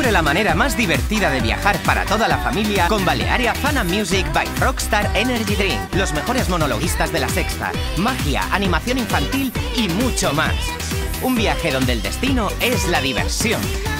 Descubre la manera más divertida de viajar para toda la familia con Balearia Fun and Music by Rockstar Energy Drink. Los mejores monologuistas de La Sexta, magia, animación infantil y mucho más. Un viaje donde el destino es la diversión.